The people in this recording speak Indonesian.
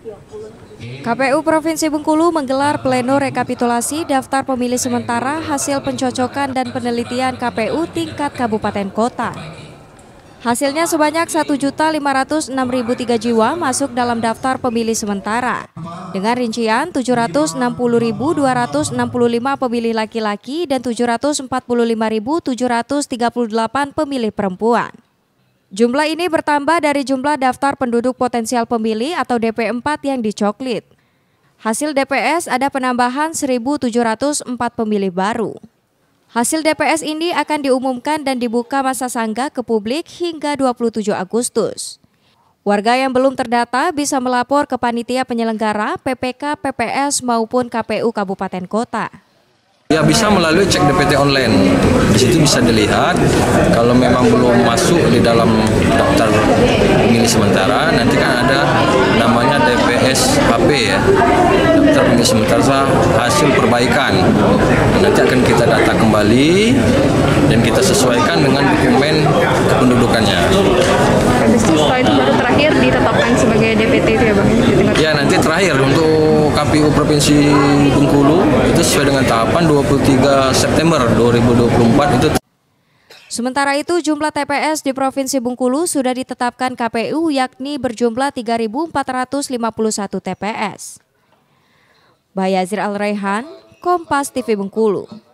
KPU Provinsi Bengkulu menggelar pleno rekapitulasi daftar pemilih sementara hasil pencocokan dan penelitian KPU tingkat kabupaten kota. Hasilnya sebanyak 1.506.003 jiwa masuk dalam daftar pemilih sementara, dengan rincian 760.265 pemilih laki-laki dan 745.738 pemilih perempuan. Jumlah ini bertambah dari jumlah daftar penduduk potensial pemilih atau DP4 yang dicoklit. Hasil DPS ada penambahan 1.704 pemilih baru. Hasil DPS ini akan diumumkan dan dibuka masa sanggah ke publik hingga 27 Agustus. Warga yang belum terdata bisa melapor ke panitia penyelenggara, PPK, PPS maupun KPU Kabupaten Kota. Ya, bisa melalui cek DPT online. Di situ bisa dilihat kalau memang belum masuk di dalam daftar pemilih sementara, nanti kan ada namanya DPS HP ya, daftar pemilih sementara hasil perbaikan. Nanti akan kita data kembali dan kita sesuaikan dengan dokumen kependudukannya. Setelah itu baru terakhir ditetapkan sebagai DPT itu ya Bang? Ya, nanti terakhir untuk KPU Provinsi Bengkulu itu sesuai dengan tahapan 23 September 2024 itu. Sementara itu jumlah TPS di Provinsi Bengkulu sudah ditetapkan KPU yakni berjumlah 3.451 TPS. Bayazir Al-Raihan, Kompas TV Bengkulu.